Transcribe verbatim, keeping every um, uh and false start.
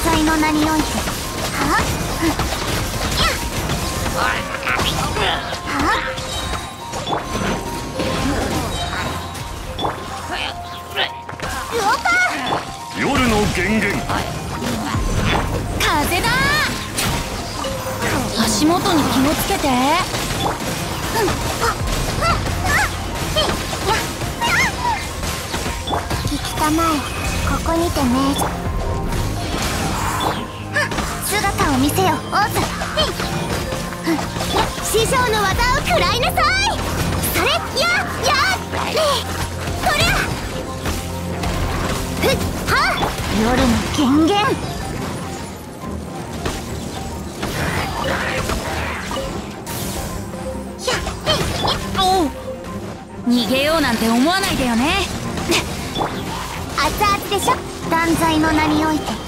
罪の名において。はあ、 夜の源源。 風だ。 足元に気をつけて。 聞きたまえ、ここにてね。姿を見せよ、オース。師匠の技を食らいなさい。それ、ややこりゃ。ふっはっ、夜の権限。 逃げようなんて思わないでよね。 熱々でしょ。断罪の名において。